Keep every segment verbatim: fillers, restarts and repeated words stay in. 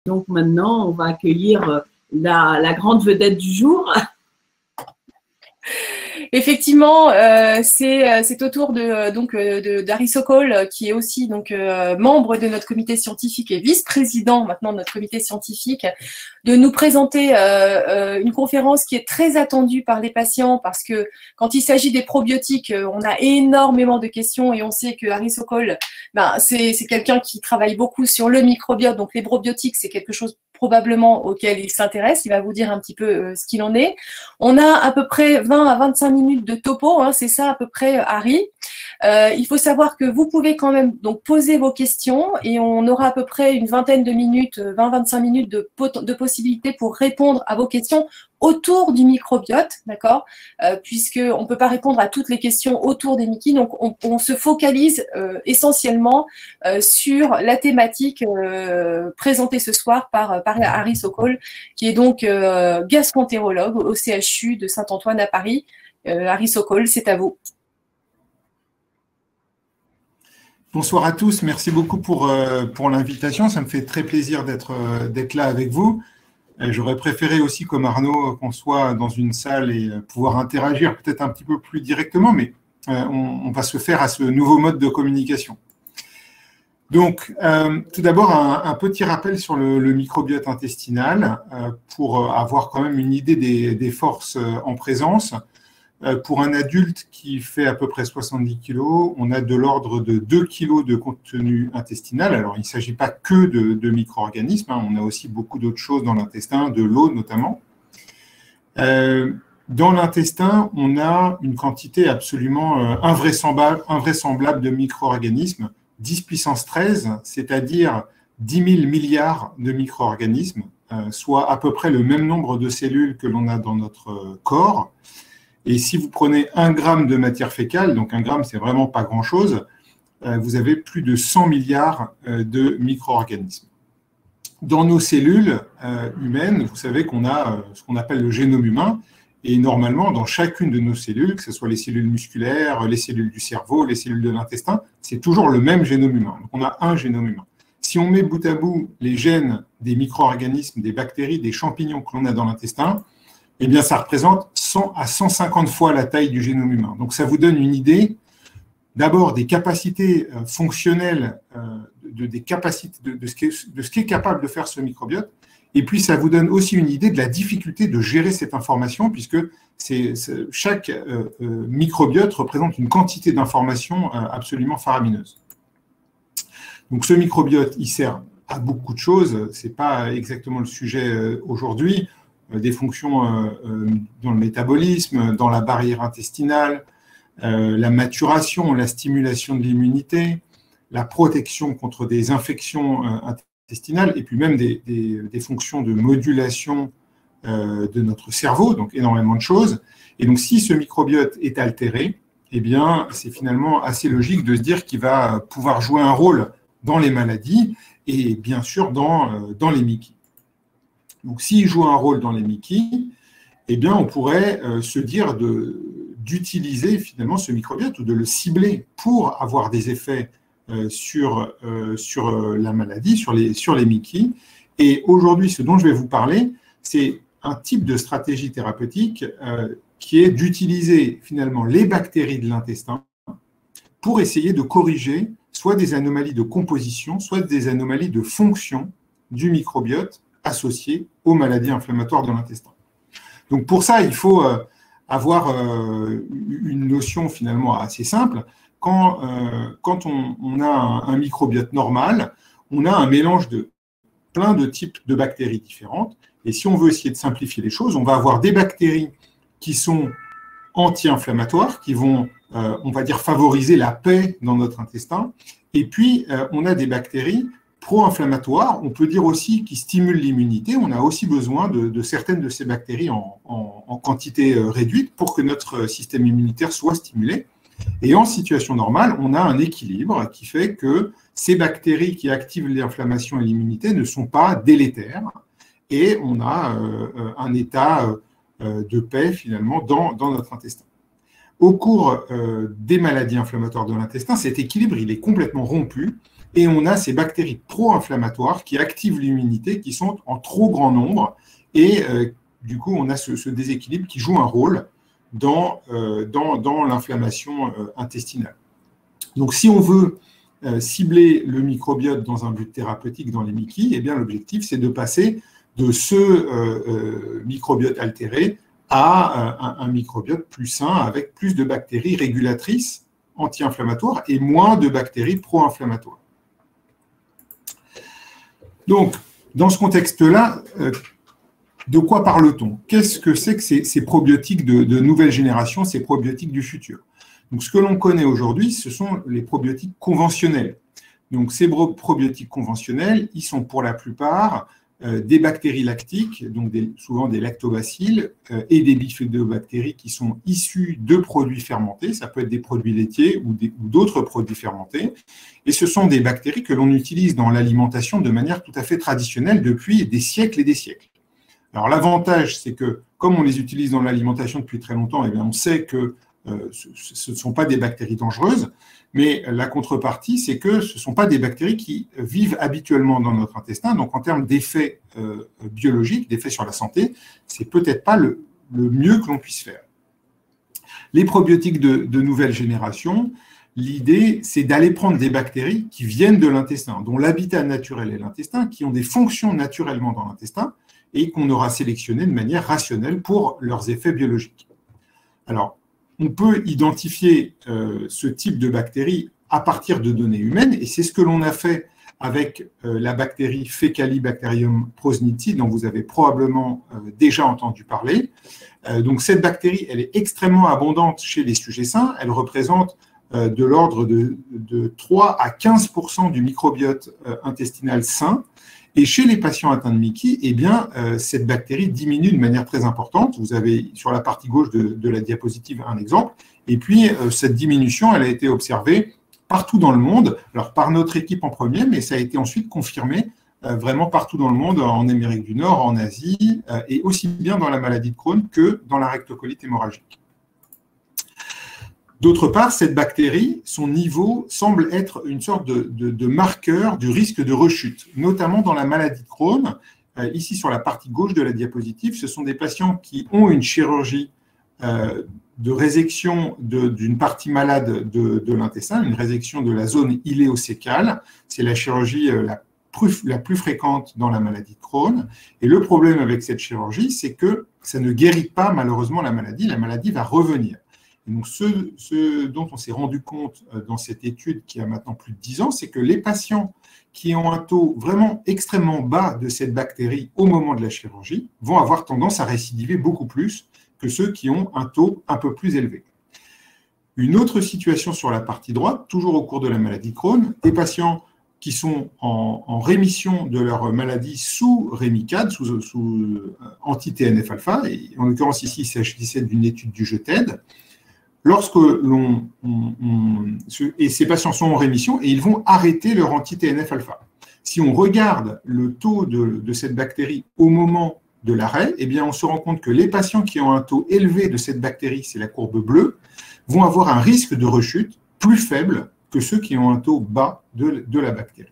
Donc maintenant, on va accueillir la, la grande vedette du jour. Effectivement, euh, c'est c'est au tour de donc de d'Harry Sokol, qui est aussi donc euh, membre de notre comité scientifique et vice-président maintenant de notre comité scientifique, de nous présenter euh, euh, une conférence qui est très attendue par les patients, parce que quand il s'agit des probiotiques, on a énormément de questions et on sait que Harry Sokol, ben c'est c'est quelqu'un qui travaille beaucoup sur le microbiote, donc les probiotiques, c'est quelque chose probablement auquel il s'intéresse. Il va vous dire un petit peu euh, ce qu'il en est. On a à peu près vingt à vingt-cinq minutes de topo, hein, c'est ça à peu près, Harry. Euh, il faut savoir que vous pouvez quand même donc poser vos questions et on aura à peu près une vingtaine de minutes, vingt à vingt-cinq minutes de, de possibilités pour répondre à vos questions autour du microbiote, d'accord, euh, puisqu'on ne peut pas répondre à toutes les questions autour des Mickey, donc on, on se focalise euh, essentiellement euh, sur la thématique euh, présentée ce soir par, par Harry Sokol, qui est donc euh, gastroentérologue au C H U de Saint-Antoine à Paris. Euh, Harry Sokol, c'est à vous. Bonsoir à tous, merci beaucoup pour, euh, pour l'invitation, ça me fait très plaisir d'être euh, d'être là avec vous. J'aurais préféré aussi, comme Arnaud, qu'on soit dans une salle et pouvoir interagir peut-être un petit peu plus directement, mais euh, on, on va se faire à ce nouveau mode de communication. Donc, euh, tout d'abord, un, un petit rappel sur le, le microbiote intestinal euh, pour avoir quand même une idée des, des forces en présence. Euh, pour un adulte qui fait à peu près soixante-dix kilos, on a de l'ordre de deux kilos de contenu intestinal. Alors, il ne s'agit pas que de, de micro-organismes, hein. On a aussi beaucoup d'autres choses dans l'intestin, de l'eau notamment. Euh, dans l'intestin, on a une quantité absolument euh, invraisemblable, invraisemblable de micro-organismes, dix puissance treize, c'est-à-dire dix mille milliards de micro-organismes, euh, soit à peu près le même nombre de cellules que l'on a dans notre euh, corps. Et si vous prenez un gramme de matière fécale, donc un gramme, c'est vraiment pas grand-chose, euh, vous avez plus de cent milliards euh, de micro-organismes. Dans nos cellules euh, humaines, vous savez qu'on a euh, ce qu'on appelle le génome humain, et normalement, dans chacune de nos cellules, que ce soit les cellules musculaires, les cellules du cerveau, les cellules de l'intestin, c'est toujours le même génome humain. Donc on a un génome humain. Si on met bout à bout les gènes des micro-organismes, des bactéries, des champignons que l'on a dans l'intestin, eh bien, ça représente cent à cent cinquante fois la taille du génome humain. Donc, ça vous donne une idée, d'abord, des capacités euh, fonctionnelles, euh, de, des capacités, de, de, ce qui est, de ce qui est capable de faire ce microbiote. Et puis, ça vous donne aussi une idée de la difficulté de gérer cette information, puisque c'est, c'est, chaque euh, euh, microbiote représente une quantité d'informations euh, absolument faramineuse. Donc, ce microbiote, il sert à beaucoup de choses. Ce n'est pas exactement le sujet euh, aujourd'hui. Des fonctions euh, euh, dans le métabolisme, dans la barrière intestinale, euh, la maturation, la stimulation de l'immunité, la protection contre des infections euh, intestinales, et puis même des, des, des fonctions de modulation euh, de notre cerveau, donc énormément de choses. Et donc, si ce microbiote est altéré, eh bien, c'est finalement assez logique de se dire qu'il va pouvoir jouer un rôle dans les maladies et bien sûr dans, euh, dans les Mickey. Donc, s'il joue un rôle dans les Mickey, eh bien, on pourrait euh, se dire de, d'utiliser finalement ce microbiote ou de le cibler pour avoir des effets euh, sur, euh, sur euh, la maladie, sur les, sur les Mickey. Et aujourd'hui, ce dont je vais vous parler, c'est un type de stratégie thérapeutique euh, qui est d'utiliser finalement les bactéries de l'intestin pour essayer de corriger soit des anomalies de composition, soit des anomalies de fonction du microbiote associés aux maladies inflammatoires de l'intestin. Donc pour ça, il faut euh, avoir euh, une notion finalement assez simple. Quand, euh, quand on, on a un, un microbiote normal, on a un mélange de plein de types de bactéries différentes. Et si on veut essayer de simplifier les choses, on va avoir des bactéries qui sont anti-inflammatoires, qui vont, euh, on va dire, favoriser la paix dans notre intestin. Et puis, euh, on a des bactéries pro-inflammatoires, on peut dire aussi qui stimulent l'immunité. On a aussi besoin de, de certaines de ces bactéries en, en, en quantité réduite pour que notre système immunitaire soit stimulé. Et en situation normale, on a un équilibre qui fait que ces bactéries qui activent l'inflammation et l'immunité ne sont pas délétères. Et on a euh, un état euh, de paix finalement dans, dans notre intestin. Au cours euh, des maladies inflammatoires de l'intestin, cet équilibre il est complètement rompu et on a ces bactéries pro-inflammatoires qui activent l'immunité, qui sont en trop grand nombre, et euh, du coup, on a ce, ce déséquilibre qui joue un rôle dans, euh, dans, dans l'inflammation euh, intestinale. Donc, si on veut euh, cibler le microbiote dans un but thérapeutique dans les M I C I, eh bien, l'objectif, c'est de passer de ce euh, euh, microbiote altéré à euh, un, un microbiote plus sain, avec plus de bactéries régulatrices anti-inflammatoires et moins de bactéries pro-inflammatoires. Donc, dans ce contexte-là, euh, de quoi parle-t-on? Qu'est-ce que c'est que ces, ces probiotiques de, de nouvelle génération, ces probiotiques du futur? Donc, ce que l'on connaît aujourd'hui, ce sont les probiotiques conventionnels. Donc, ces probiotiques conventionnels, ils sont pour la plupart euh, des bactéries lactiques, donc des, souvent des lactobacilles, euh, et des bifidobactéries qui sont issues de produits fermentés. Ça peut être des produits laitiers ou d'autres produits fermentés. Et ce sont des bactéries que l'on utilise dans l'alimentation de manière tout à fait traditionnelle depuis des siècles et des siècles. Alors, l'avantage, c'est que, comme on les utilise dans l'alimentation depuis très longtemps, eh bien, on sait que euh, ce ne sont pas des bactéries dangereuses, mais la contrepartie, c'est que ce ne sont pas des bactéries qui vivent habituellement dans notre intestin. Donc, en termes d'effets euh, biologiques, d'effets sur la santé, ce n'est peut-être pas le, le mieux que l'on puisse faire. Les probiotiques de, de nouvelle génération, l'idée, c'est d'aller prendre des bactéries qui viennent de l'intestin, dont l'habitat naturel est l'intestin, qui ont des fonctions naturellement dans l'intestin, et qu'on aura sélectionné de manière rationnelle pour leurs effets biologiques. Alors, on peut identifier euh, ce type de bactéries à partir de données humaines, et c'est ce que l'on a fait avec euh, la bactérie Faecalibacterium prausnitzii, dont vous avez probablement euh, déjà entendu parler. Euh, donc, cette bactérie, elle est extrêmement abondante chez les sujets sains. Elle représente euh, de l'ordre de, de trois à quinze pour cent du microbiote euh, intestinal sain. Et chez les patients atteints de M I C I, eh bien, euh, cette bactérie diminue de manière très importante. Vous avez sur la partie gauche de, de la diapositive un exemple. Et puis, euh, cette diminution, elle a été observée partout dans le monde, alors par notre équipe en premier, mais ça a été ensuite confirmé euh, vraiment partout dans le monde, en Amérique du Nord, en Asie, euh, et aussi bien dans la maladie de Crohn que dans la rectocolite hémorragique. D'autre part, cette bactérie, son niveau semble être une sorte de, de, de marqueur du risque de rechute, notamment dans la maladie de Crohn. Euh, ici, sur la partie gauche de la diapositive, ce sont des patients qui ont une chirurgie euh, de résection d'une partie malade de, de l'intestin, une résection de la zone iléocécale. C'est la chirurgie euh, la, plus, la plus fréquente dans la maladie de Crohn. Et le problème avec cette chirurgie, c'est que ça ne guérit pas malheureusement la maladie. La maladie va revenir. Donc, ce, ce dont on s'est rendu compte dans cette étude qui a maintenant plus de dix ans, c'est que les patients qui ont un taux vraiment extrêmement bas de cette bactérie au moment de la chirurgie vont avoir tendance à récidiver beaucoup plus que ceux qui ont un taux un peu plus élevé. Une autre situation sur la partie droite, toujours au cours de la maladie de Crohn, des patients qui sont en, en rémission de leur maladie sous Rémicade, sous, sous anti-T N F alpha, et en l'occurrence ici il s'agissait d'une étude du GETED. Lorsque l'on, on, on, et ces patients sont en rémission et ils vont arrêter leur anti-T N F alpha. Si on regarde le taux de, de cette bactérie au moment de l'arrêt, eh bien on se rend compte que les patients qui ont un taux élevé de cette bactérie, c'est la courbe bleue, vont avoir un risque de rechute plus faible que ceux qui ont un taux bas de, de la bactérie.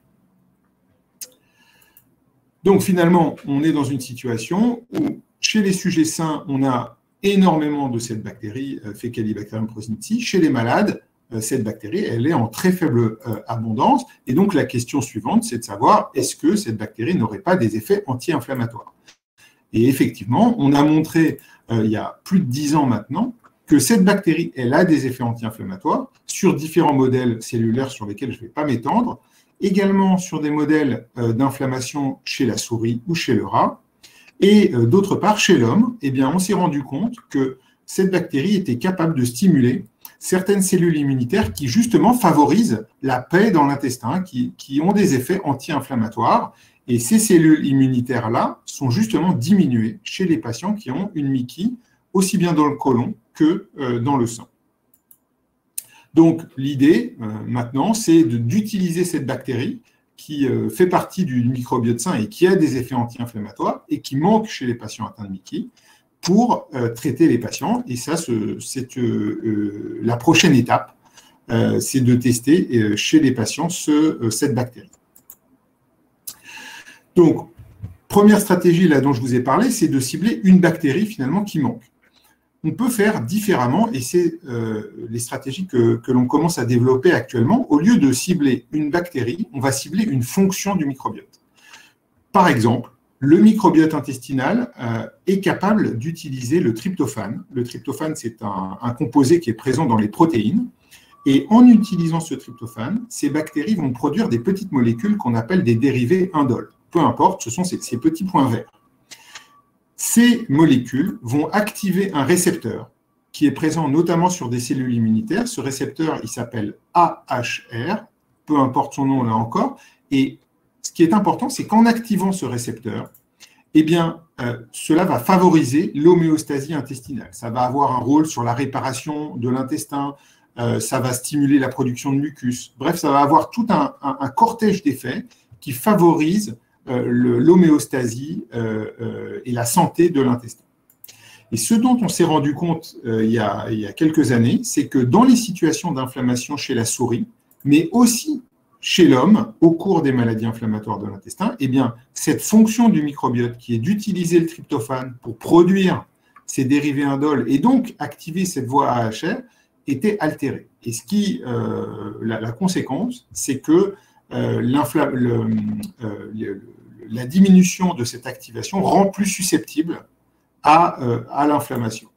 Donc finalement, on est dans une situation où chez les sujets sains, on a énormément de cette bactérie euh, Faecalibacterium prausnitzii. Chez les malades, euh, cette bactérie, elle est en très faible euh, abondance. Et donc, la question suivante, c'est de savoir est-ce que cette bactérie n'aurait pas des effets anti-inflammatoires? Et effectivement, on a montré, euh, il y a plus de dix ans maintenant, que cette bactérie, elle a des effets anti-inflammatoires sur différents modèles cellulaires sur lesquels je ne vais pas m'étendre, également sur des modèles euh, d'inflammation chez la souris ou chez le rat. Et euh, d'autre part, chez l'homme, eh bien, on s'est rendu compte que cette bactérie était capable de stimuler certaines cellules immunitaires qui, justement, favorisent la paix dans l'intestin, qui, qui ont des effets anti-inflammatoires. Et ces cellules immunitaires-là sont justement diminuées chez les patients qui ont une M I C I, aussi bien dans le côlon que euh, dans le sang. Donc, l'idée, euh, maintenant, c'est d'utiliser cette bactérie qui euh, fait partie du microbiote sain et qui a des effets anti-inflammatoires et qui manque chez les patients atteints de M I C I pour euh, traiter les patients. Et ça, c'est euh, euh, la prochaine étape euh, c'est de tester euh, chez les patients ce, euh, cette bactérie. Donc, première stratégie là dont je vous ai parlé, c'est de cibler une bactérie finalement qui manque. On peut faire différemment et c'est euh, les stratégies que, que l'on commence à développer actuellement. Au lieu de cibler une bactérie, on va cibler une fonction du microbiote. Par exemple, le microbiote intestinal euh, est capable d'utiliser le tryptophane. Le tryptophane, c'est un, un composé qui est présent dans les protéines. Et en utilisant ce tryptophane, ces bactéries vont produire des petites molécules qu'on appelle des dérivés indoles. Peu importe, ce sont ces, ces petits points verts. Ces molécules vont activer un récepteur qui est présent notamment sur des cellules immunitaires. Ce récepteur, il s'appelle A H R, peu importe son nom là encore. Et ce qui est important, c'est qu'en activant ce récepteur, eh bien, euh, cela va favoriser l'homéostasie intestinale. Ça va avoir un rôle sur la réparation de l'intestin, euh, ça va stimuler la production de mucus. Bref, ça va avoir tout un, un, un cortège d'effets qui favorisent euh, l'homéostasie euh, euh, et la santé de l'intestin. Et ce dont on s'est rendu compte euh, il, y a, il y a quelques années, c'est que dans les situations d'inflammation chez la souris, mais aussi chez l'homme, au cours des maladies inflammatoires de l'intestin, eh bien, cette fonction du microbiote qui est d'utiliser le tryptophane pour produire ces dérivés indoles et donc activer cette voie A H R était altérée. Et ce qui, euh, la, la conséquence, c'est que euh, le, euh, le, la diminution de cette activation rend plus susceptible à, euh, à l'inflammation.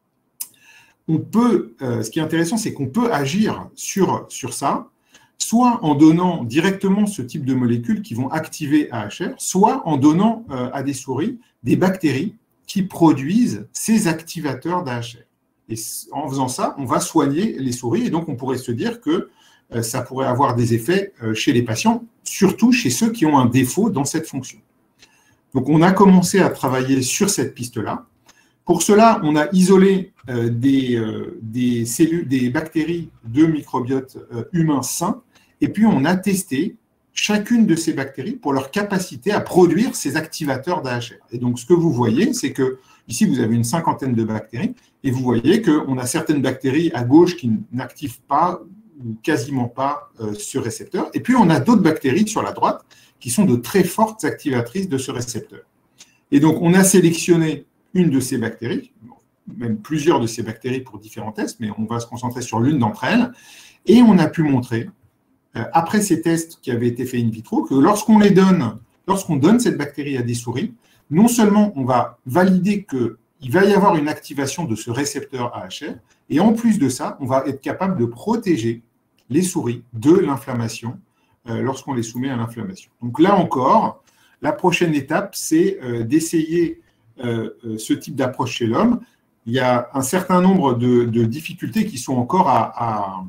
On peut, euh, ce qui est intéressant, c'est qu'on peut agir sur, sur ça, soit en donnant directement ce type de molécules qui vont activer A H R, soit en donnant euh, à des souris des bactéries qui produisent ces activateurs d'A H R. Et en faisant ça, on va soigner les souris et donc on pourrait se dire que euh, ça pourrait avoir des effets euh, chez les patients, surtout chez ceux qui ont un défaut dans cette fonction. Donc on a commencé à travailler sur cette piste-là. Pour cela, on a isolé euh, des, euh, des cellules, des bactéries de microbiote euh, humain sain. Et puis, on a testé chacune de ces bactéries pour leur capacité à produire ces activateurs d'A H R. Et donc, ce que vous voyez, c'est que ici, vous avez une cinquantaine de bactéries et vous voyez qu'on a certaines bactéries à gauche qui n'activent pas ou quasiment pas euh, ce récepteur. Et puis, on a d'autres bactéries sur la droite qui sont de très fortes activatrices de ce récepteur. Et donc, on a sélectionné une de ces bactéries, même plusieurs de ces bactéries pour différents tests, mais on va se concentrer sur l'une d'entre elles. Et on a pu montrer après ces tests qui avaient été faits in vitro, que lorsqu'on les donne, lorsqu'on donne cette bactérie à des souris, non seulement on va valider qu'il va y avoir une activation de ce récepteur A H R, et en plus de ça, on va être capable de protéger les souris de l'inflammation euh, lorsqu'on les soumet à l'inflammation. Donc là encore, la prochaine étape, c'est euh, d'essayer euh, ce type d'approche chez l'homme. Il y a un certain nombre de, de difficultés qui sont encore à... à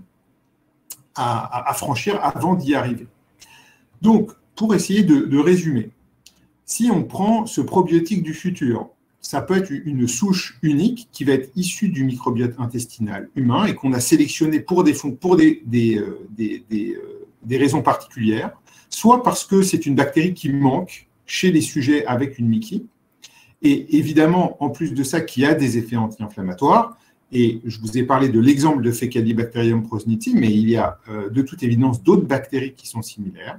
À, à franchir avant d'y arriver. Donc, pour essayer de, de résumer, si on prend ce probiotique du futur, ça peut être une souche unique qui va être issue du microbiote intestinal humain et qu'on a sélectionné pour des, pour des, des, des, des, des raisons particulières, soit parce que c'est une bactérie qui manque chez les sujets avec une M I C I, et évidemment, en plus de ça, qui a des effets anti-inflammatoires. Et je vous ai parlé de l'exemple de Faecalibacterium prausnitzii, mais il y a euh, de toute évidence d'autres bactéries qui sont similaires.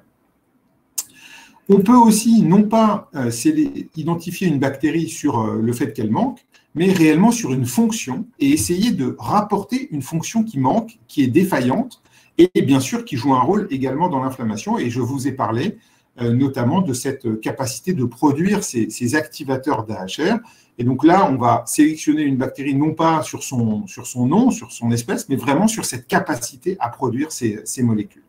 On peut aussi non pas euh, identifier une bactérie sur euh, le fait qu'elle manque, mais réellement sur une fonction et essayer de rapporter une fonction qui manque, qui est défaillante, et bien sûr qui joue un rôle également dans l'inflammation. Et je vous ai parlé euh, notamment de cette capacité de produire ces, ces activateurs d'A H R. Et donc là, on va sélectionner une bactérie non pas sur son, sur son nom, sur son espèce, mais vraiment sur cette capacité à produire ces, ces molécules.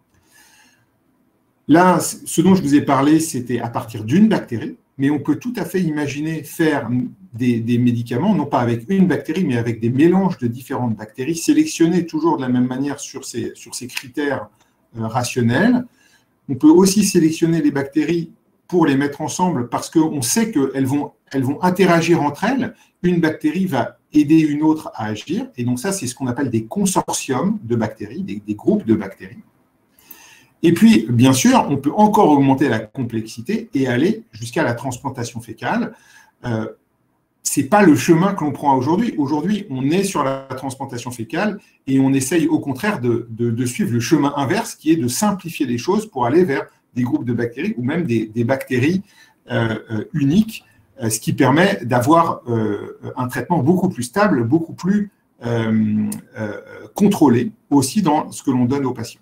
Là, ce dont je vous ai parlé, c'était à partir d'une bactérie, mais on peut tout à fait imaginer faire des, des médicaments, non pas avec une bactérie, mais avec des mélanges de différentes bactéries, sélectionnés toujours de la même manière sur ces, sur ces critères euh, rationnels. On peut aussi sélectionner les bactéries pour les mettre ensemble parce qu'on sait qu'elles vont, elles vont interagir entre elles. Une bactérie va aider une autre à agir. Et donc ça, c'est ce qu'on appelle des consortiums de bactéries, des, des groupes de bactéries. Et puis, bien sûr, on peut encore augmenter la complexité et aller jusqu'à la transplantation fécale. Euh, ce n'est pas le chemin que l'on prend aujourd'hui. Aujourd'hui, on est sur la transplantation fécale et on essaye au contraire de, de, de suivre le chemin inverse qui est de simplifier les choses pour aller vers des groupes de bactéries ou même des, des bactéries euh, euh, uniques, euh, ce qui permet d'avoir euh, un traitement beaucoup plus stable, beaucoup plus euh, euh, contrôlé aussi dans ce que l'on donne aux patients.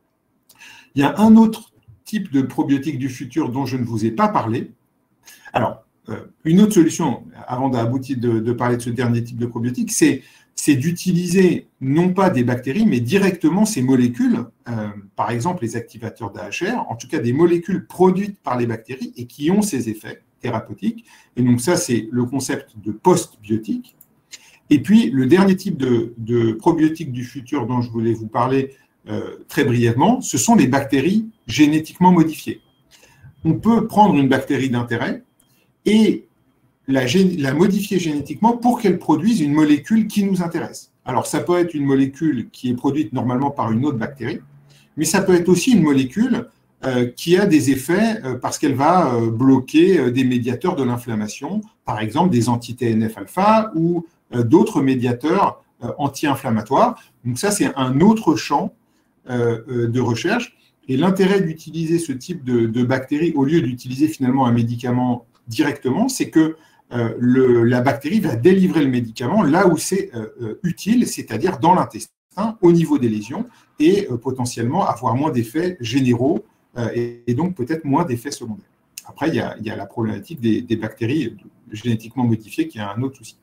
Il y a un autre type de probiotique du futur dont je ne vous ai pas parlé. Alors, une autre solution, avant d'aboutir de, de parler de ce dernier type de probiotique, c'est d'utiliser non pas des bactéries, mais directement ces molécules, euh, par exemple les activateurs d'A H R, en tout cas des molécules produites par les bactéries et qui ont ces effets thérapeutiques. Et donc ça, c'est le concept de post-biotique. Et puis, le dernier type de, de probiotique du futur dont je voulais vous parler euh, très brièvement, ce sont les bactéries génétiquement modifiées. On peut prendre une bactérie d'intérêt et la, la modifier génétiquement pour qu'elle produise une molécule qui nous intéresse. Alors, ça peut être une molécule qui est produite normalement par une autre bactérie, mais ça peut être aussi une molécule euh, qui a des effets euh, parce qu'elle va euh, bloquer euh, des médiateurs de l'inflammation, par exemple des anti-T N F alpha ou euh, d'autres médiateurs euh, anti-inflammatoires. Donc ça, c'est un autre champ euh, euh, de recherche. Et l'intérêt d'utiliser ce type de, de bactéries au lieu d'utiliser finalement un médicament directement, c'est que euh, le, la bactérie va délivrer le médicament là où c'est euh, utile, c'est-à-dire dans l'intestin, au niveau des lésions, et euh, potentiellement avoir moins d'effets généraux euh, et, et donc peut-être moins d'effets secondaires. Après, il y a, il y a la problématique des, des bactéries génétiquement modifiées qui est un autre souci.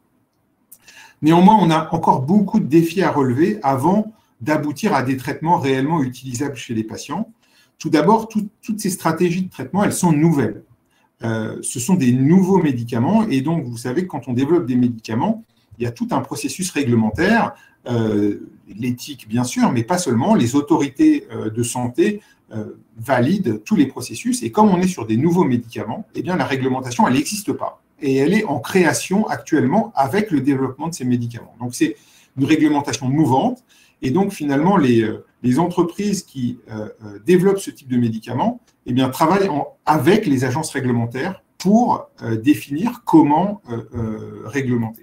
Néanmoins, on a encore beaucoup de défis à relever avant d'aboutir à des traitements réellement utilisables chez les patients. Tout d'abord, tout, toutes ces stratégies de traitement, elles sont nouvelles. Euh, ce sont des nouveaux médicaments et donc vous savez que quand on développe des médicaments, il y a tout un processus réglementaire, euh, l'éthique bien sûr, mais pas seulement, les autorités euh, de santé euh, valident tous les processus et comme on est sur des nouveaux médicaments, eh bien la réglementation elle n'existe pas et elle est en création actuellement avec le développement de ces médicaments. Donc c'est une réglementation mouvante et donc finalement les euh, les entreprises qui euh, développent ce type de médicaments eh bien, travaillent en, avec les agences réglementaires pour euh, définir comment euh, euh, réglementer.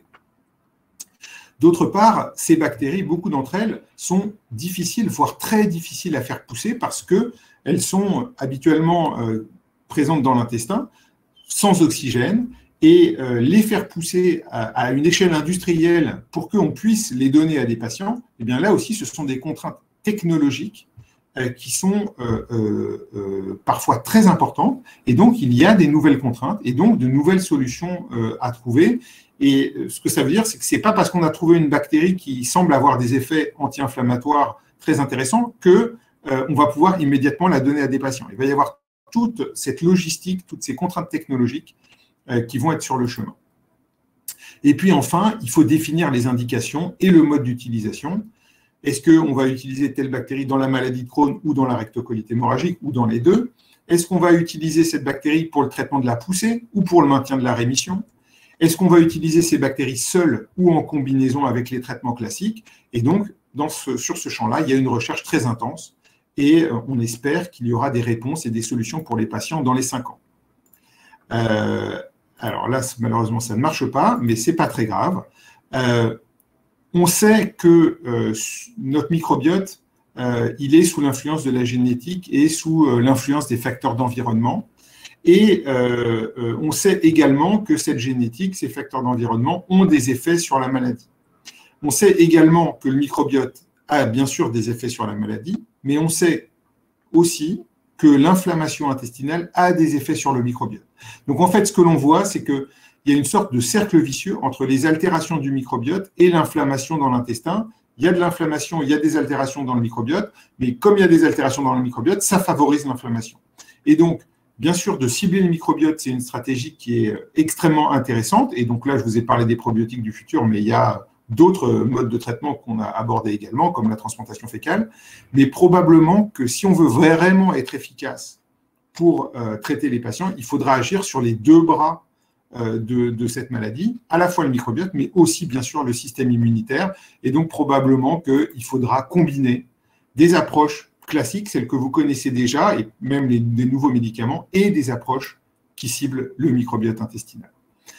D'autre part, ces bactéries, beaucoup d'entre elles sont difficiles, voire très difficiles à faire pousser parce qu'elles sont habituellement euh, présentes dans l'intestin, sans oxygène, et euh, les faire pousser à, à une échelle industrielle pour qu'on puisse les donner à des patients, eh bien, là aussi, ce sont des contraintes technologiques euh, qui sont euh, euh, euh, parfois très importantes et donc il y a des nouvelles contraintes et donc de nouvelles solutions euh, à trouver et euh, ce que ça veut dire c'est que c'est pas parce qu'on a trouvé une bactérie qui semble avoir des effets anti-inflammatoires très intéressants que euh, on va pouvoir immédiatement la donner à des patients. Il va y avoir toute cette logistique, toutes ces contraintes technologiques euh, qui vont être sur le chemin. Et puis enfin, il faut définir les indications et le mode d'utilisation. Est-ce qu'on va utiliser telle bactérie dans la maladie de Crohn ou dans la rectocolite hémorragique ou dans les deux? Est-ce qu'on va utiliser cette bactérie pour le traitement de la poussée ou pour le maintien de la rémission? Est-ce qu'on va utiliser ces bactéries seules ou en combinaison avec les traitements classiques? Et donc, dans ce, sur ce champ-là, il y a une recherche très intense et on espère qu'il y aura des réponses et des solutions pour les patients dans les cinq ans. Euh, alors là, malheureusement, ça ne marche pas, mais ce n'est pas très grave. Euh, On sait que euh, notre microbiote, euh, il est sous l'influence de la génétique et sous euh, l'influence des facteurs d'environnement. Et euh, euh, on sait également que cette génétique, ces facteurs d'environnement, ont des effets sur la maladie. On sait également que le microbiote a bien sûr des effets sur la maladie, mais on sait aussi que l'inflammation intestinale a des effets sur le microbiote. Donc en fait, ce que l'on voit, c'est que il y a une sorte de cercle vicieux entre les altérations du microbiote et l'inflammation dans l'intestin. Il y a de l'inflammation, il y a des altérations dans le microbiote, mais comme il y a des altérations dans le microbiote, ça favorise l'inflammation. Et donc, bien sûr, de cibler le microbiote, c'est une stratégie qui est extrêmement intéressante. Et donc là, je vous ai parlé des probiotiques du futur, mais il y a d'autres modes de traitement qu'on a abordés également, comme la transplantation fécale. Mais probablement que si on veut vraiment être efficace pour euh, traiter les patients, il faudra agir sur les deux bras De, de cette maladie, à la fois le microbiote, mais aussi bien sûr le système immunitaire. Et donc probablement qu'il faudra combiner des approches classiques, celles que vous connaissez déjà, et même les, des nouveaux médicaments, et des approches qui ciblent le microbiote intestinal.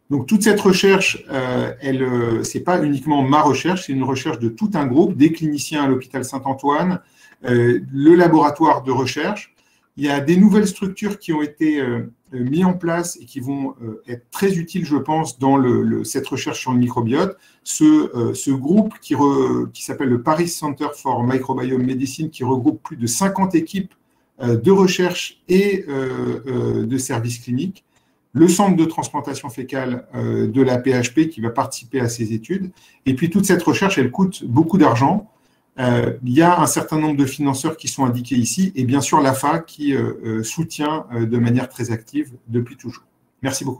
Donc, toute cette recherche, euh, elle, euh, c'est pas uniquement ma recherche, c'est une recherche de tout un groupe, des cliniciens à l'hôpital Saint-Antoine, euh, le laboratoire de recherche. Il y a des nouvelles structures qui ont été euh, mises en place et qui vont euh, être très utiles, je pense, dans le, le, cette recherche sur le microbiote. Ce, euh, ce groupe qui, re, qui s'appelle le Paris Center for Microbiome Medicine, qui regroupe plus de cinquante équipes euh, de recherche et euh, euh, de services cliniques. Le centre de transplantation fécale euh, de la P H P qui va participer à ces études. Et puis, toute cette recherche, elle coûte beaucoup d'argent. Euh, il y a un certain nombre de financeurs qui sont indiqués ici et bien sûr l'A F A qui euh, euh, soutient euh, de manière très active depuis toujours. Merci beaucoup.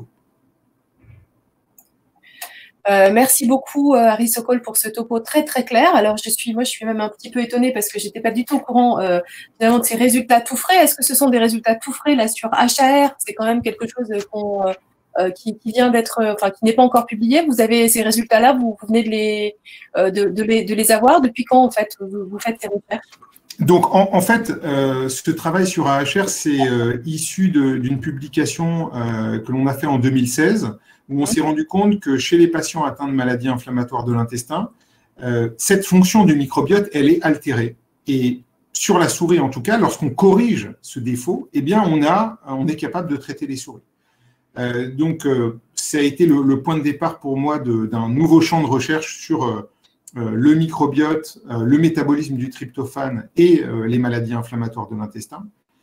Euh, merci beaucoup Harry Sokol pour ce topo très très clair. Alors je suis, moi je suis même un petit peu étonnée parce que j'étais pas du tout au courant euh, de ces résultats tout frais. Est-ce que ce sont des résultats tout frais là sur H A R? C'est quand même quelque chose qu'on, euh, qui, qui vient d'être, enfin qui n'est pas encore publié. Vous avez ces résultats-là, vous, vous venez de les, euh, de, de, les, de les avoir. Depuis quand en fait vous, vous faites ces recherches? Donc, en, en fait, euh, ce travail sur A H R, c'est euh, issu d'une publication euh, que l'on a fait en deux mille seize, où on s'est rendu compte que chez les patients atteints de maladies inflammatoires de l'intestin, euh, cette fonction du microbiote, elle est altérée. Et sur la souris, en tout cas, lorsqu'on corrige ce défaut, eh bien, on, a, on est capable de traiter les souris. Euh, donc, euh, ça a été le, le point de départ pour moi d'un nouveau champ de recherche sur euh, euh, le microbiote, euh, le métabolisme du tryptophane et euh, les maladies inflammatoires de l'intestin.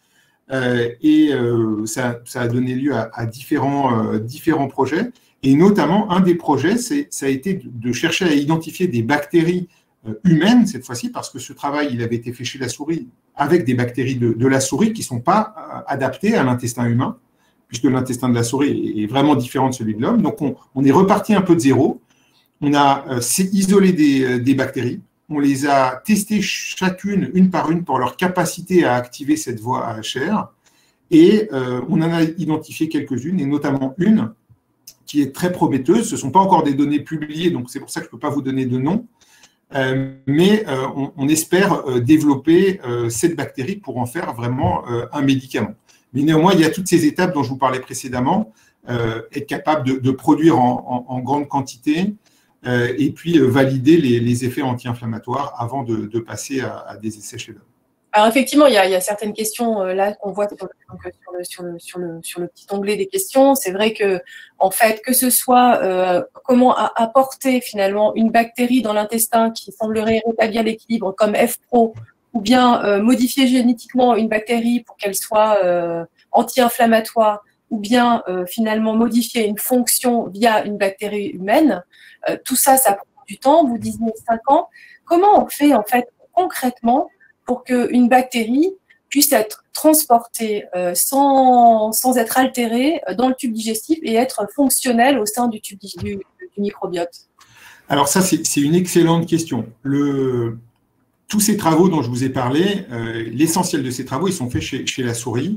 Euh, et euh, ça, ça a donné lieu à, à différents, euh, différents projets. Et notamment, un des projets, ça a été de, de chercher à identifier des bactéries euh, humaines, cette fois-ci, parce que ce travail, il avait été fait chez la souris, avec des bactéries de, de la souris qui ne sont pas euh, adaptées à l'intestin humain, puisque l'intestin de la souris est vraiment différent de celui de l'homme. Donc, on, on est reparti un peu de zéro. On a euh, isolé des, des bactéries. On les a testées chacune, une par une, pour leur capacité à activer cette voie A H R. Et euh, on en a identifié quelques-unes, et notamment une qui est très prometteuse. Ce ne sont pas encore des données publiées, donc c'est pour ça que je ne peux pas vous donner de nom. Euh, mais euh, on, on espère euh, développer euh, cette bactérie pour en faire vraiment euh, un médicament. Mais néanmoins, il y a toutes ces étapes dont je vous parlais précédemment, euh, être capable de, de produire en, en, en grande quantité, Euh, et puis euh, valider les, les effets anti-inflammatoires avant de, de passer à, à des essais chez l'homme. Alors effectivement, il y a, il y a certaines questions euh, là qu'on voit sur le, donc, sur, le, sur, le, sur, le, sur le petit onglet des questions. C'est vrai que en fait, que ce soit euh, comment apporter finalement une bactérie dans l'intestin qui semblerait rétablir l'équilibre comme F P R O, ou bien euh, modifier génétiquement une bactérie pour qu'elle soit euh, anti-inflammatoire, ou bien euh, finalement modifier une fonction via une bactérie humaine. Euh, tout ça, ça prend du temps. Vous disiez cinq ans. Comment on fait en fait concrètement pour qu'une bactérie puisse être transportée euh, sans, sans être altérée dans le tube digestif et être fonctionnelle au sein du tube du, du microbiote? Alors ça, c'est une excellente question. Le, tous ces travaux dont je vous ai parlé, euh, l'essentiel de ces travaux, ils sont faits chez, chez la souris.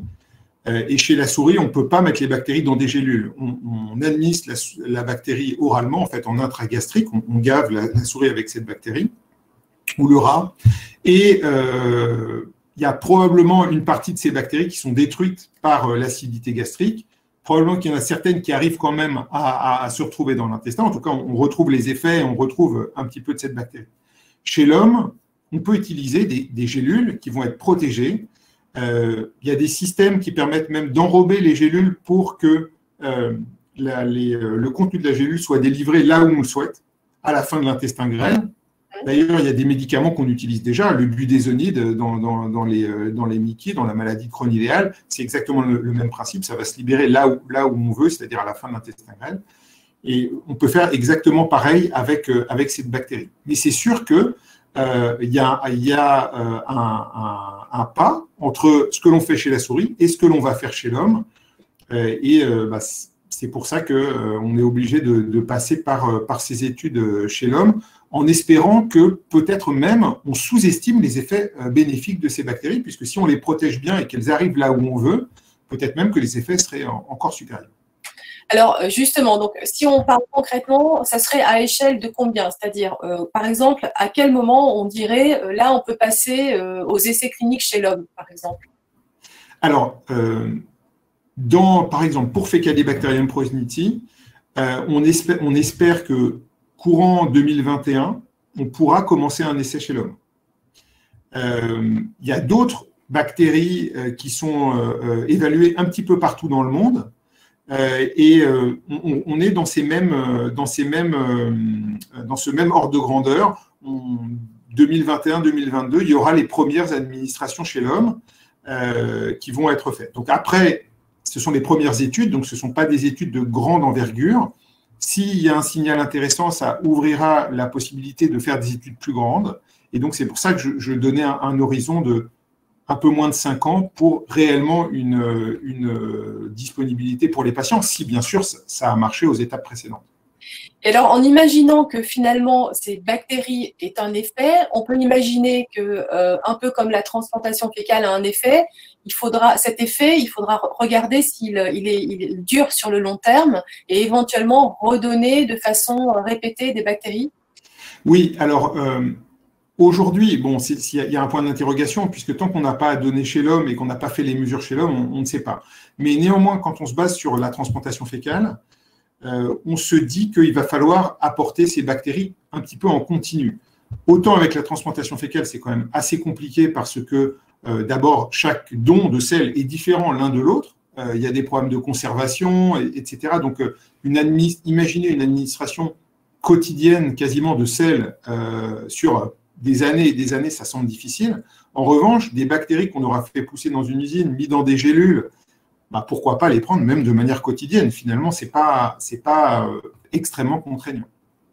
Et chez la souris, on ne peut pas mettre les bactéries dans des gélules. On, on administre la, la bactérie oralement, en fait, en intragastrique. On, on gave la, la souris avec cette bactérie, ou le rat. Et euh, il y a probablement une partie de ces bactéries qui sont détruites par euh, l'acidité gastrique. Probablement qu'il y en a certaines qui arrivent quand même à, à, à se retrouver dans l'intestin. En tout cas, on, on retrouve les effets, on retrouve un petit peu de cette bactérie. Chez l'homme, on peut utiliser des, des gélules qui vont être protégées. Euh, il y a des systèmes qui permettent même d'enrober les gélules pour que euh, la, les, euh, le contenu de la gélule soit délivré là où on le souhaite, à la fin de l'intestin grêle. D'ailleurs, il y a des médicaments qu'on utilise déjà, le budesonide dans, dans, dans les, euh, dans les Mickey, dans la maladie de Crohn idéale, c'est exactement le, le même principe, ça va se libérer là où, là où on veut, c'est-à-dire à la fin de l'intestin grêle. Et on peut faire exactement pareil avec, euh, avec cette bactérie. Mais c'est sûr que Euh, il y a, il y a euh, un, un, un pas entre ce que l'on fait chez la souris et ce que l'on va faire chez l'homme. Euh, et euh, bah, c'est pour ça qu'on euh, est obligé de, de passer par, par ces études chez l'homme, en espérant que peut-être même on sous-estime les effets bénéfiques de ces bactéries, puisque si on les protège bien et qu'elles arrivent là où on veut, peut-être même que les effets seraient encore supérieurs. Alors justement, donc si on parle concrètement, ça serait à échelle de combien? C'est-à-dire, euh, par exemple, à quel moment on dirait, euh, là, on peut passer euh, aux essais cliniques chez l'homme, par exemple? Alors, euh, dans, par exemple, pour Fecalibacterium prusnitii, Euh, on, espère, on espère que courant deux mille vingt et un, on pourra commencer un essai chez l'homme. Euh, il y a d'autres bactéries euh, qui sont euh, évaluées un petit peu partout dans le monde. Euh, et euh, on, on est dans, ces mêmes, dans, ces mêmes, euh, dans ce même ordre de grandeur. En deux mille vingt et un deux mille vingt-deux, il y aura les premières administrations chez l'homme euh, qui vont être faites. Donc après, ce sont les premières études, donc ce ne sont pas des études de grande envergure. S'il y a un signal intéressant, ça ouvrira la possibilité de faire des études plus grandes. Et donc, c'est pour ça que je, je donnais un, un horizon de un peu moins de cinq ans pour réellement une, une disponibilité pour les patients, si bien sûr ça a marché aux étapes précédentes. Et alors, en imaginant que finalement ces bactéries aient un effet, on peut imaginer que, euh, un peu comme la transplantation fécale a un effet, il faudra, cet effet, il faudra regarder s'il il est, il dure sur le long terme et éventuellement redonner de façon répétée des bactéries. Oui, alors euh, aujourd'hui, bon, il y a un point d'interrogation, puisque tant qu'on n'a pas donné chez l'homme et qu'on n'a pas fait les mesures chez l'homme, on, on ne sait pas. Mais néanmoins, quand on se base sur la transplantation fécale, Euh, on se dit qu'il va falloir apporter ces bactéries un petit peu en continu. Autant avec la transplantation fécale, c'est quand même assez compliqué parce que euh, d'abord, chaque don de sel est différent l'un de l'autre. Euh, il y a des problèmes de conservation, et, etc. Donc, euh, une imaginez une administration quotidienne quasiment de sel euh, sur des années et des années, ça semble difficile. En revanche, des bactéries qu'on aura fait pousser dans une usine, mis dans des gélules, bah, pourquoi pas les prendre même de manière quotidienne? Finalement, ce n'est pas, c'est pas euh, extrêmement contraignant.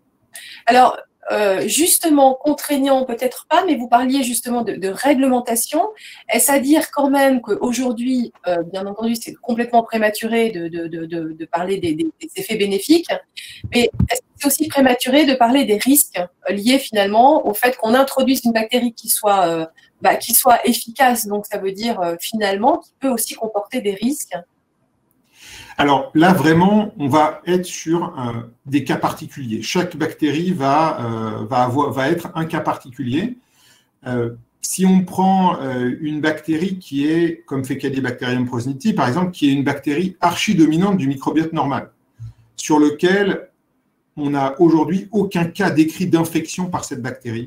Alors, euh, justement, contraignant peut-être pas, mais vous parliez justement de, de réglementation. Est-ce à dire quand même qu'aujourd'hui, euh, bien entendu, c'est complètement prématuré de, de, de, de parler des, des, des effets bénéfiques, mais est-ce que c'est aussi prématuré de parler des risques liés finalement au fait qu'on introduise une bactérie qui soit... Euh, Bah, qui soit efficace, donc ça veut dire euh, finalement qui peut aussi comporter des risques? Alors là, vraiment, on va être sur euh, des cas particuliers. Chaque bactérie va, euh, va, avoir, va être un cas particulier. Euh, si on prend euh, une bactérie qui est, comme Faecalibacterium prausnitzii, par exemple, qui est une bactérie archidominante du microbiote normal, sur lequel on n'a aujourd'hui aucun cas décrit d'infection par cette bactérie.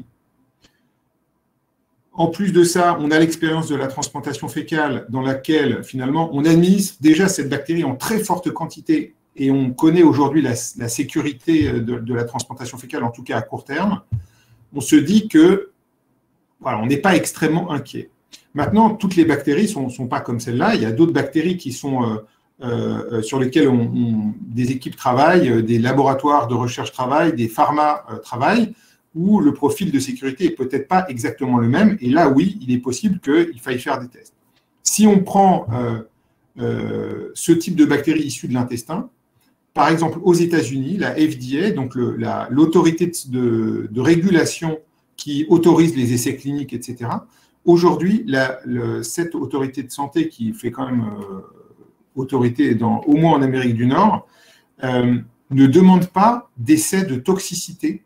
En plus de ça, on a l'expérience de la transplantation fécale dans laquelle, finalement, on administre déjà cette bactérie en très forte quantité et on connaît aujourd'hui la, la sécurité de, de la transplantation fécale, en tout cas à court terme. On se dit que, voilà, on n'est pas extrêmement inquiet. Maintenant, toutes les bactéries ne sont, sont pas comme celle-là. Il y a d'autres bactéries qui sont, euh, euh, sur lesquelles on, on, des équipes travaillent, des laboratoires de recherche travaillent, des pharma euh, travaillent, où le profil de sécurité n'est peut-être pas exactement le même. Et là, oui, il est possible qu'il faille faire des tests. Si on prend euh, euh, ce type de bactéries issues de l'intestin, par exemple aux États-Unis, la F D A, donc l'autorité de, de régulation qui autorise les essais cliniques, et cetera, aujourd'hui, la, le, cette autorité de santé qui fait quand même euh, autorité dans, au moins en Amérique du Nord, euh, ne demande pas d'essais de toxicité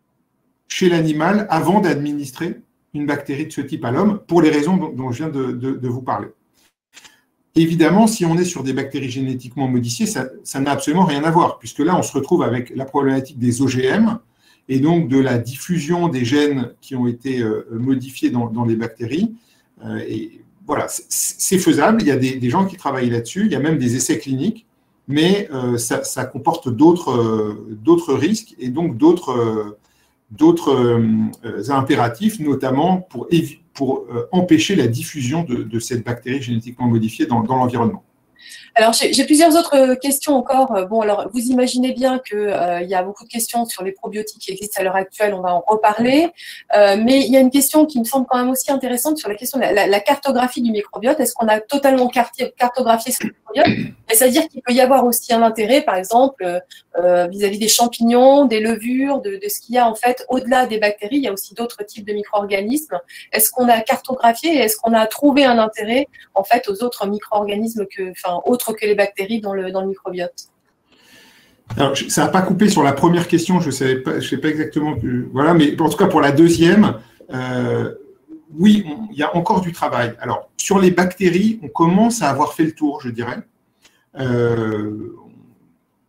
chez l'animal avant d'administrer une bactérie de ce type à l'homme, pour les raisons dont, dont je viens de, de, de vous parler. Évidemment, si on est sur des bactéries génétiquement modifiées, ça n'a absolument rien à voir, puisque là, on se retrouve avec la problématique des O G M, et donc de la diffusion des gènes qui ont été euh, modifiés dans, dans les bactéries. Euh, et voilà, c'est faisable, il y a des, des gens qui travaillent là-dessus, il y a même des essais cliniques, mais euh, ça, ça comporte d'autres euh, d'autres risques, et donc d'autres... Euh, d'autres euh, impératifs, notamment pour, pour euh, empêcher la diffusion de, de cette bactérie génétiquement modifiée dans, dans l'environnement. Alors, j'ai plusieurs autres questions encore. Bon, alors, vous imaginez bien qu'il euh, y a beaucoup de questions sur les probiotiques qui existent à l'heure actuelle, on va en reparler. Euh, mais il y a une question qui me semble quand même aussi intéressante sur la question de la, la, la cartographie du microbiote. Est-ce qu'on a totalement cartographié ce microbiote? C'est-à-dire qu'il peut y avoir aussi un intérêt, par exemple, vis-à-vis euh, des champignons, des levures, de, de ce qu'il y a en fait au-delà des bactéries. Il y a aussi d'autres types de micro-organismes. Est-ce qu'on a cartographié et est-ce qu'on a trouvé un intérêt en fait aux autres micro-organismes que, enfin, autres que les bactéries dans le, dans le microbiote? Alors, ça n'a pas coupé sur la première question, je ne sais pas, je sais pas exactement, que, voilà, mais en tout cas pour la deuxième, euh, oui, on, il y a encore du travail. Alors, sur les bactéries, on commence à avoir fait le tour, je dirais. Euh,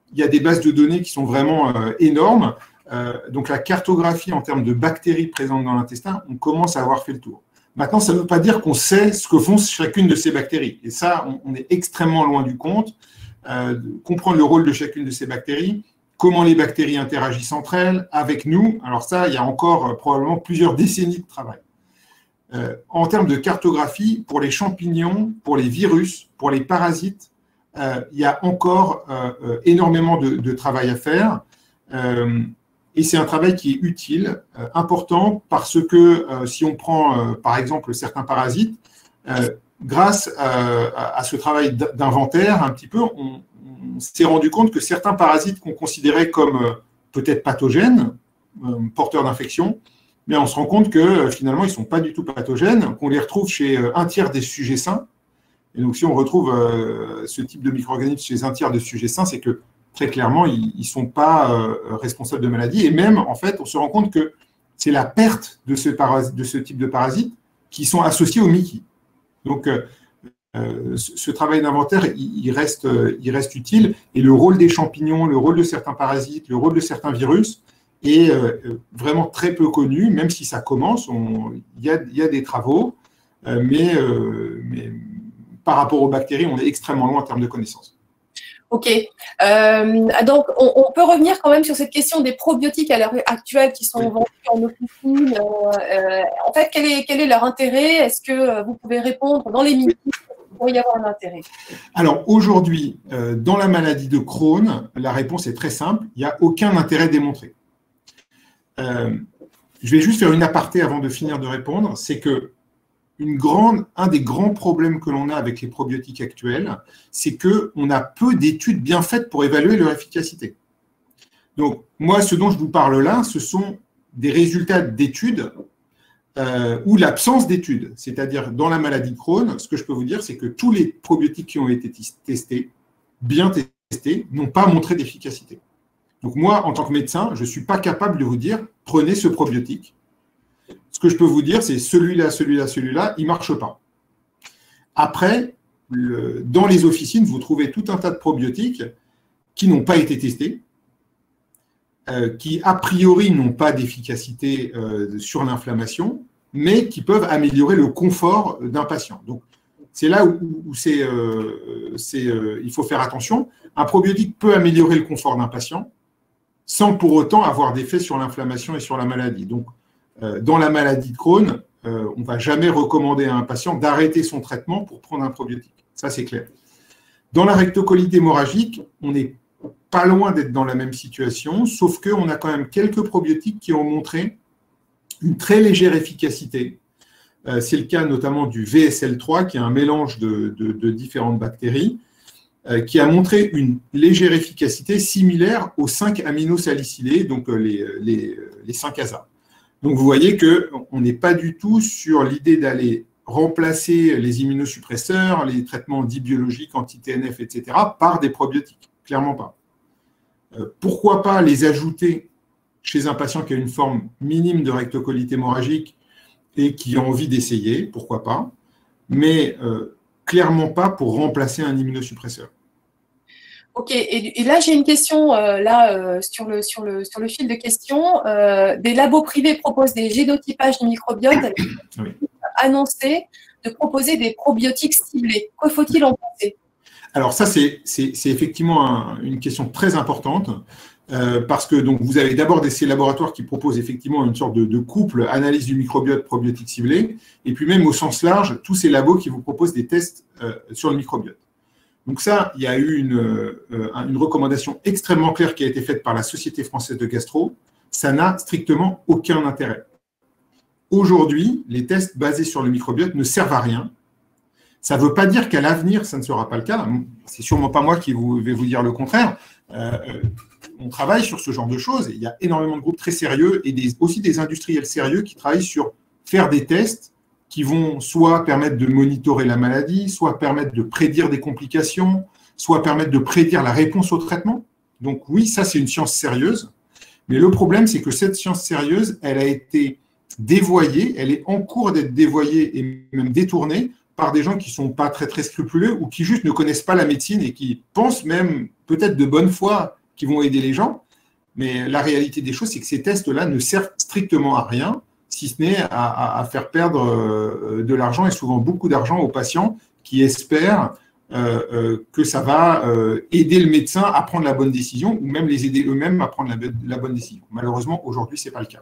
il y a des bases de données qui sont vraiment euh, énormes. Euh, donc, la cartographie en termes de bactéries présentes dans l'intestin, on commence à avoir fait le tour. Maintenant, ça ne veut pas dire qu'on sait ce que font chacune de ces bactéries. Et ça, on, on est extrêmement loin du compte. Euh, de comprendre le rôle de chacune de ces bactéries, comment les bactéries interagissent entre elles, avec nous. Alors ça, il y a encore euh, probablement plusieurs décennies de travail. Euh, en termes de cartographie, pour les champignons, pour les virus, pour les parasites, euh, il y a encore euh, euh, énormément de, de travail à faire. Euh, et c'est un travail qui est utile, euh, important, parce que euh, si on prend, euh, par exemple, certains parasites, euh, grâce à, à ce travail d'inventaire, un petit peu, on, on s'est rendu compte que certains parasites qu'on considérait comme euh, peut-être pathogènes, euh, porteurs d'infection, mais on se rend compte que euh, finalement, ils ne sont pas du tout pathogènes, qu'on les retrouve chez euh, un tiers des sujets sains. Et donc, si on retrouve euh, ce type de micro-organismes chez un tiers des sujets sains, c'est que très clairement, ils ne sont pas euh, responsables de maladies. Et même, en fait, on se rend compte que c'est la perte de ce, de ce type de parasites qui sont associés au Mickey. Donc, euh, euh, ce, ce travail d'inventaire, il, il, reste, euh, il reste utile. Et le rôle des champignons, le rôle de certains parasites, le rôle de certains virus est euh, vraiment très peu connu, même si ça commence. Il y a, y a des travaux, euh, mais, euh, mais par rapport aux bactéries, on est extrêmement loin en termes de connaissances. Ok. Euh, donc, on, on peut revenir quand même sur cette question des probiotiques à l'heure actuelle qui sont oui. vendus en officine. Euh, en fait, quel est, quel est leur intérêt? Est-ce que vous pouvez répondre dans les minutes pour y avoir un intérêt? Alors, aujourd'hui, euh, dans la maladie de Crohn, la réponse est très simple. Il n'y a aucun intérêt démontré. Euh, je vais juste faire une aparté avant de finir de répondre. C'est que Une grande, un des grands problèmes que l'on a avec les probiotiques actuels, c'est qu'on a peu d'études bien faites pour évaluer leur efficacité. Donc, moi, ce dont je vous parle là, ce sont des résultats d'études euh, ou l'absence d'études. C'est-à-dire, dans la maladie de Crohn, ce que je peux vous dire, c'est que tous les probiotiques qui ont été testés, bien testés, n'ont pas montré d'efficacité. Donc, moi, en tant que médecin, je ne suis pas capable de vous dire, prenez ce probiotique. Ce que je peux vous dire, c'est celui-là, celui-là, celui-là, il ne marche pas. Après, le, dans les officines, vous trouvez tout un tas de probiotiques qui n'ont pas été testés, euh, qui a priori n'ont pas d'efficacité euh, sur l'inflammation, mais qui peuvent améliorer le confort d'un patient. Donc, c'est là où, où c'est, euh, c'est, euh, il faut faire attention. Un probiotique peut améliorer le confort d'un patient sans pour autant avoir d'effet sur l'inflammation et sur la maladie. Donc, dans la maladie de Crohn, euh, on ne va jamais recommander à un patient d'arrêter son traitement pour prendre un probiotique. Ça, c'est clair. Dans la rectocolite hémorragique, on n'est pas loin d'être dans la même situation, sauf qu'on a quand même quelques probiotiques qui ont montré une très légère efficacité. Euh, c'est le cas notamment du V S L trois, qui est un mélange de, de, de différentes bactéries, euh, qui a montré une légère efficacité similaire aux cinq aminosalicylés, donc euh, les, les, les cinq A S A. Donc, vous voyez qu'on n'est pas du tout sur l'idée d'aller remplacer les immunosuppresseurs, les traitements dits biologiques, anti-T N F, et cetera, par des probiotiques. Clairement pas. Euh, pourquoi pas les ajouter chez un patient qui a une forme minime de rectocolite hémorragique et qui a envie d'essayer, pourquoi pas, mais euh, clairement pas pour remplacer un immunosuppresseur. Ok, et, et là j'ai une question euh, là euh, sur le sur le sur le fil de questions. Euh, des labos privés proposent des génotypages du microbiote avec oui. annoncé de proposer des probiotiques ciblés. Que faut-il en penser? Alors ça c'est c'est effectivement un, une question très importante euh, parce que donc vous avez d'abord des ces laboratoires qui proposent effectivement une sorte de, de couple analyse du microbiote probiotique ciblé et puis même au sens large tous ces labos qui vous proposent des tests euh, sur le microbiote. Donc ça, il y a eu une, euh, une recommandation extrêmement claire qui a été faite par la Société française de gastro. Ça n'a strictement aucun intérêt. Aujourd'hui, les tests basés sur le microbiote ne servent à rien. Ça ne veut pas dire qu'à l'avenir, ça ne sera pas le cas. C'est sûrement pas moi qui vous, vais vous dire le contraire. Euh, on travaille sur ce genre de choses. Il y a énormément de groupes très sérieux et des, aussi des industriels sérieux qui travaillent sur faire des tests qui vont soit permettre de monitorer la maladie, soit permettre de prédire des complications, soit permettre de prédire la réponse au traitement. Donc oui, ça c'est une science sérieuse, mais le problème c'est que cette science sérieuse, elle a été dévoyée, elle est en cours d'être dévoyée et même détournée par des gens qui ne sont pas très très scrupuleux ou qui juste ne connaissent pas la médecine et qui pensent même peut-être de bonne foi qui vont aider les gens. Mais la réalité des choses, c'est que ces tests-là ne servent strictement à rien, si ce n'est à, à, à faire perdre de l'argent et souvent beaucoup d'argent aux patients qui espèrent euh, euh, que ça va euh, aider le médecin à prendre la bonne décision ou même les aider eux-mêmes à prendre la, la bonne décision. Malheureusement, aujourd'hui, ce n'est pas le cas.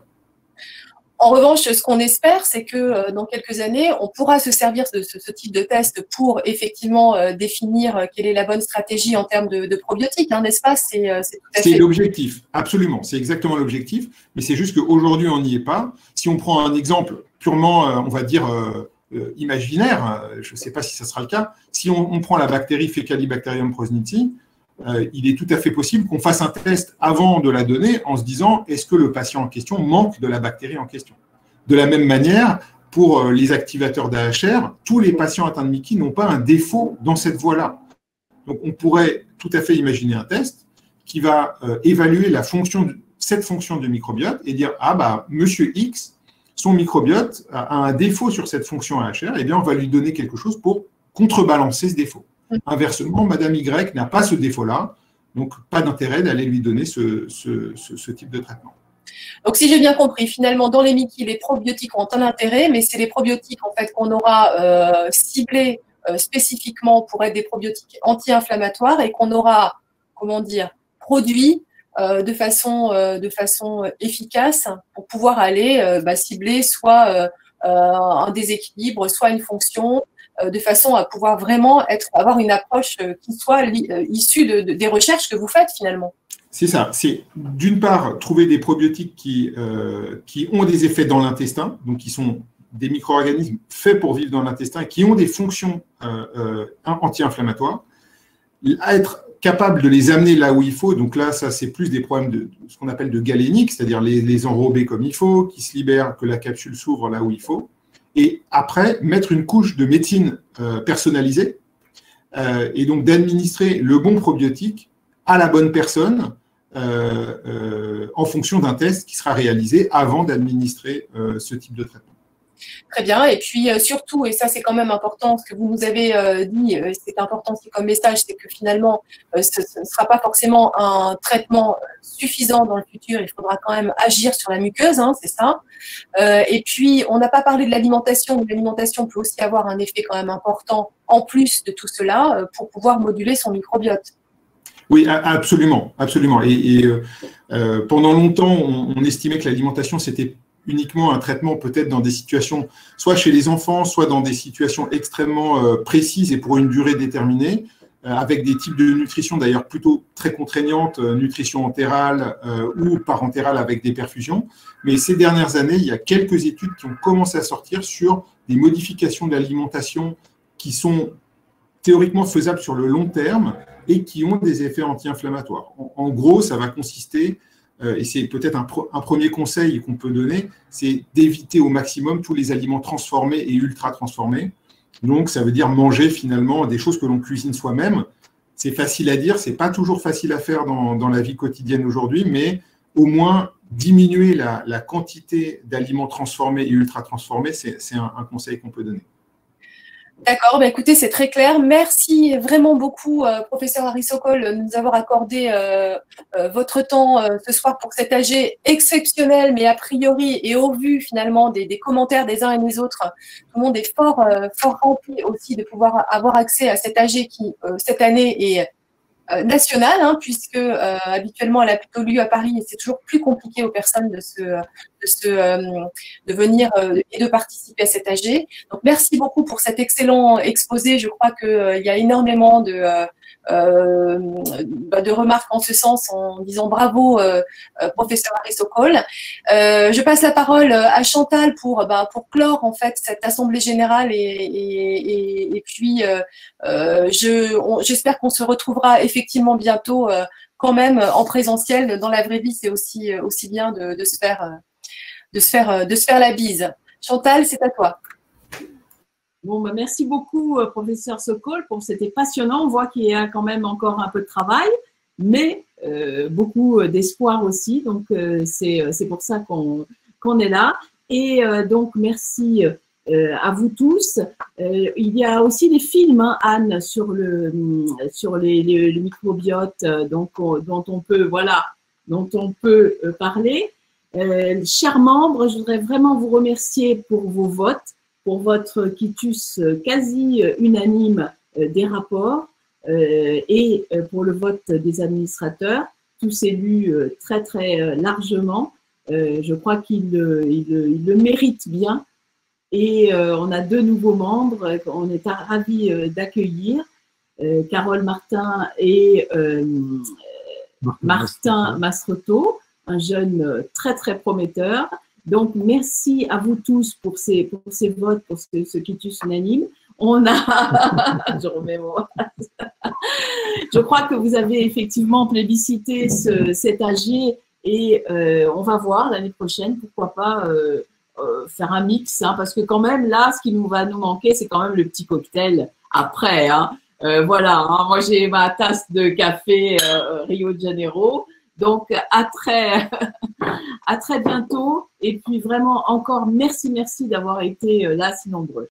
En revanche, ce qu'on espère, c'est que euh, dans quelques années, on pourra se servir de ce, ce type de test pour effectivement euh, définir euh, quelle est la bonne stratégie en termes de, de probiotiques, hein, n'est-ce pas? C'est C'est l'objectif, absolument. C'est exactement l'objectif. Mais c'est juste qu'aujourd'hui, on n'y est pas. Si on prend un exemple purement, euh, on va dire, euh, euh, imaginaire, euh, je ne sais pas si ça sera le cas, si on, on prend la bactérie Faecalibacterium prausnitzii, Euh, il est tout à fait possible qu'on fasse un test avant de la donner en se disant est-ce que le patient en question manque de la bactérie en question. De la même manière, pour euh, les activateurs d'A H R, tous les patients atteints de M I C I n'ont pas un défaut dans cette voie-là. Donc, on pourrait tout à fait imaginer un test qui va euh, évaluer la fonction de, cette fonction de microbiote et dire ah bah monsieur X, son microbiote a, a un défaut sur cette fonction A H R, et bien on va lui donner quelque chose pour contrebalancer ce défaut. Inversement, Madame Y n'a pas ce défaut-là, donc pas d'intérêt d'aller lui donner ce, ce, ce, ce type de traitement. Donc, si j'ai bien compris, finalement, dans les M I C I, les probiotiques ont un intérêt, mais c'est les probiotiques en fait qu'on aura euh, ciblés euh, spécifiquement pour être des probiotiques anti-inflammatoires et qu'on aura, comment dire, produits euh, de façon euh, de façon efficace pour pouvoir aller euh, bah, cibler soit euh, euh, un déséquilibre, soit une fonction, de façon à pouvoir vraiment être, avoir une approche qui soit issue de, de, des recherches que vous faites finalement. C'est ça. C'est d'une part trouver des probiotiques qui, euh, qui ont des effets dans l'intestin, donc qui sont des micro-organismes faits pour vivre dans l'intestin et qui ont des fonctions euh, euh, anti-inflammatoires, être capable de les amener là où il faut. Donc là, ça c'est plus des problèmes de ce qu'on appelle de galénique, c'est-à-dire les, les enrober comme il faut, qui se libèrent, que la capsule s'ouvre là où il faut. Et après, mettre une couche de médecine euh, personnalisée euh, et donc d'administrer le bon probiotique à la bonne personne euh, euh, en fonction d'un test qui sera réalisé avant d'administrer euh, ce type de traitement. Très bien. Et puis euh, surtout, et ça c'est quand même important, ce que vous nous avez euh, dit, euh, c'est important aussi comme message, c'est que finalement, euh, ce ne sera pas forcément un traitement suffisant dans le futur. Il faudra quand même agir sur la muqueuse, hein, c'est ça. Euh, et puis, on n'a pas parlé de l'alimentation. L'alimentation peut aussi avoir un effet quand même important en plus de tout cela euh, pour pouvoir moduler son microbiote. Oui, absolument, absolument. Et, et euh, pendant longtemps, on, on estimait que l'alimentation, c'était uniquement un traitement peut-être dans des situations, soit chez les enfants, soit dans des situations extrêmement euh, précises et pour une durée déterminée, euh, avec des types de nutrition d'ailleurs plutôt très contraignantes, euh, nutrition entérale euh, ou parentérale avec des perfusions. Mais ces dernières années, il y a quelques études qui ont commencé à sortir sur des modifications de l'alimentation qui sont théoriquement faisables sur le long terme et qui ont des effets anti-inflammatoires. En, en gros, ça va consister Euh, et c'est peut-être un, un premier conseil qu'on peut donner, c'est d'éviter au maximum tous les aliments transformés et ultra transformés. Donc, ça veut dire manger finalement des choses que l'on cuisine soi-même. C'est facile à dire, c'est pas toujours facile à faire dans, dans la vie quotidienne aujourd'hui, mais au moins diminuer la, la quantité d'aliments transformés et ultra transformés, c'est un, un conseil qu'on peut donner. D'accord, bah écoutez, c'est très clair. Merci vraiment beaucoup, euh, professeur Harry Sokol, de nous avoir accordé euh, euh, votre temps euh, ce soir pour cet A G exceptionnel, mais a priori et au vu finalement des, des commentaires des uns et des autres, tout le monde est fort, euh, fort rempli aussi de pouvoir avoir accès à cet A G qui, euh, cette année, est euh, national, hein, puisque euh, habituellement elle a plutôt lieu à Paris et c'est toujours plus compliqué aux personnes de se, de se, euh, de venir euh, et de participer à cet A G. Donc merci beaucoup pour cet excellent exposé. Je crois que euh, il y a énormément de euh, euh, de remarques en ce sens en disant bravo euh, euh, professeur Harry Sokol. Euh, je passe la parole à Chantal pour bah, pour clore en fait cette assemblée générale et et, et, et puis euh, euh, je j'espère qu'on se retrouvera effectivement bientôt euh, quand même en présentiel. Dans la vraie vie, c'est aussi aussi bien de, de se faire de se faire de se faire la bise. Chantal, c'est à toi. Bon, bah merci beaucoup, euh, professeur Sokol, pour c'était passionnant. On voit qu'il y a quand même encore un peu de travail, mais euh, beaucoup d'espoir aussi. Donc, euh, c'est c'est pour ça qu'on qu'on est là. Et euh, donc, merci euh, à vous tous. Euh, il y a aussi des films, hein, Anne, sur le sur les, les, le microbiote, donc on, dont on peut voilà, dont on peut euh, parler. Euh, chers membres, je voudrais vraiment vous remercier pour vos votes, pour votre quitus quasi unanime euh, des rapports euh, et euh, pour le vote des administrateurs, tous élus euh, très très euh, largement. Euh, je crois qu'ils il, il le méritent bien. Et euh, on a deux nouveaux membres qu'on est ravis euh, d'accueillir, euh, Carole Martin et euh, Martin Mastroto, un jeune euh, très très prometteur. Donc merci à vous tous pour ces, pour ces votes, pour ce, ce quitus unanime. On a, je remets mon je crois que vous avez effectivement plébiscité ce, cet A G et euh, on va voir l'année prochaine, pourquoi pas euh, Euh, faire un mix, hein, parce que quand même là, ce qui nous va nous manquer, c'est quand même le petit cocktail après. Hein. Euh, voilà, hein, moi j'ai ma tasse de café euh, Rio de Janeiro, donc à très, à très bientôt. Et puis vraiment encore merci, merci d'avoir été là si nombreux.